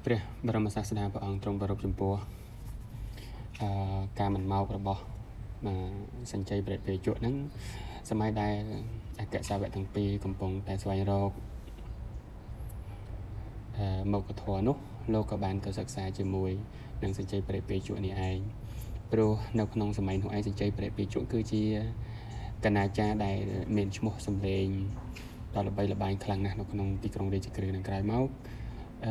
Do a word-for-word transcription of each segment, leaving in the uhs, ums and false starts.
ព្រះបរមសាស្តាព្រះអង្គទ្រង់ប្រពចំពោះអឺការមិនមករបស់សញ្ជ័យព្រះពេជក់ហ្នឹងសម័យដែលអគ្គសាវកទាំងពីរកំពុងតែស្វែងរកអឺមកធម៌នោះលោកក៏បានទៅសិក្សាជាមួយនឹងសញ្ជ័យព្រះពេជក់នេះឯងព្រោះនៅក្នុងសម័យនោះឯងសញ្ជ័យព្រះពេជក់គឺជាកណាចារដែលមានឈ្មោះសម្លេងដ៏ល្បីល្បាញខ្លាំងណាស់នៅក្នុងទីក្រុងរាជក្រឹត្យនឹងក្រោយមកអឺ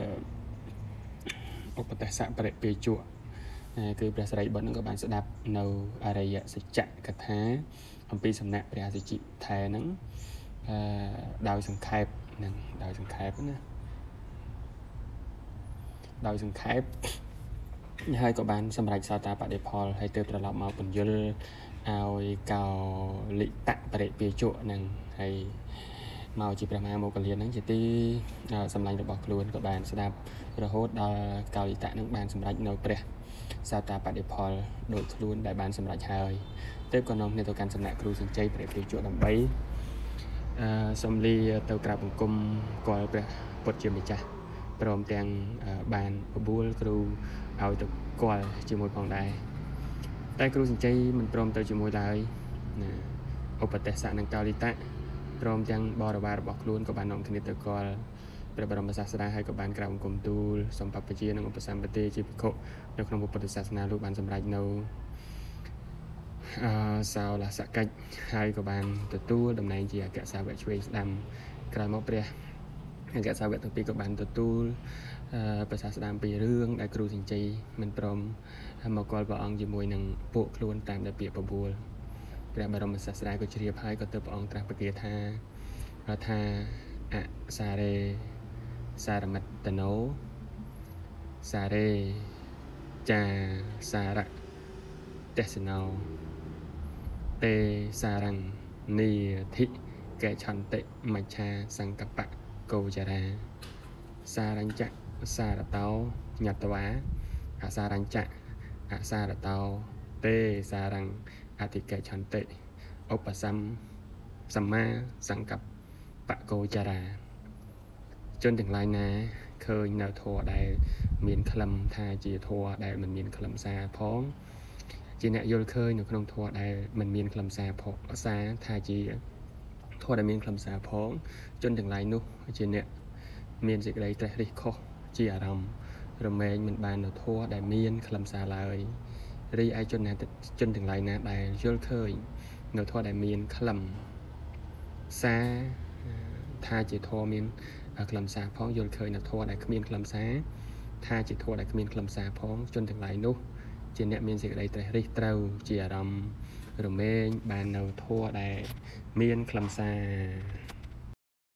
ឧបទេសៈព្រះពេជក់គឺព្រះសិរីបុត្រនឹងក៏បានស្ដាប់នៅអរិយសច្ចកថាអំពីសំណាក់ព្រះសច្ចិថែហ្នឹងអឺដោយសង្ខេបហ្នឹងដោយសង្ខេបណាដោយសង្ខេបហើយក៏បានសម្រេចសោតាបតិផលហើយទើបត្រឡប់មកបញ្យលឲ្យកោលិតៈព្រះពេជក់ហ្នឹងហើយមកជាព្រះមហាមោគលានហ្នឹងជាទីសម្លាញ់របស់ខ្លួនក៏បានស្ដាប់រហូតដល់កោលិតៈហ្នឹងបានសម្រេចនៅព្រះសោតាបតិផលដោយខ្លួនដែលបានសម្រេចហើយទើបក៏នាំគ្នាទៅកាន់សំណាក់គ្រូសញ្ជ័យព្រះពេជក់ដើម្បីអឺសំលីទៅក្រាបបង្គំគាល់ព្រះពុទ្ធជាម្ចាស់ព្រមទាំងបានបបួលគ្រូឲ្យទៅគាល់ជាមួយផងដែរតែគ្រូសញ្ជ័យមិនព្រមទៅជាមួយឡើយណាឧបទេសៈនិងកោលិតៈព្រមទាំងបរិវាររបស់ខ្លួនក៏បាននាំគ្នាទៅគាល់ព្រះបរមសាស្តាហើយក៏បានក្រាបបង្គំទូលសំបព្វជិនិងឧបសម្បទាជាភិក្ខុនៅក្នុងពុទ្ធសាសនាលោកបានសម្រេចនៅអឺសោលសកិច្ចហើយក៏បានទទួលតំណែងជាអគ្គសាវកឆ្វេងស្ដាំក្រោយមកព្រះអគ្គសាវកទាំងពីរក៏បានទទួលអឺប្រសាសនាអំពីរឿងដែលគ្រូសញ្ជ័យមិនព្រមមកគាល់ព្រះអង្គជាមួយនឹងពួកខ្លួនតាមដែលពាក្យបបួលព្រះបរមសាស្តាក៏ជ្រាបហើយក៏ទើបព្រះអង្គត្រាស់ប្រកាសថាថាអសារេសារមិត្តណោសារេចាសារៈទេសណោទេសារੰនីធិកេឆន្តិមច្ឆាសង្កបៈកោចរាសារញ្ចៈសារតោញត្តវាអសារញ្ចៈអសារតោទេសារੰអធិកេឆន្តិឧបសំសម្មាសង្កបៈកោចរាជនទាំងឡាយណាឃើញនៅធម៌ដែលមានខ្លឹមថាជាធម៌ដែលមិនមានខ្លឹមសារផងជាអ្នកយល់ឃើញនៅក្នុងធម៌ដែលមិនមានខ្លឹមសារផងសារថាជាធម៌ដែលមានខ្លឹមសារផងជនទាំងឡាយនោះជាអ្នកមានសេចក្តីត្រេះរិះខុសជាអារម្មណ៍រមែងមិនបាននៅធម៌ដែលមានខ្លឹមសារឡើយរីឯជនណាជនទាំងឡាយណាដែលយល់ឃើញនៅធម៌ដែលមានខ្លឹមសារថាជាធម៌មានខ្លឹមសារផងយល់ឃើញនៅធម៌ដែលគ្មានខ្លឹមសារថាជាធម៌ដែលគ្មានខ្លឹមសារផងជនទាំងឡាយនោះជាអ្នកមានសេចក្តីត្រេះរិះត្រូវជាអារម្មណ៍រមែងបាននៅធម៌ដែលមានខ្លឹមសារ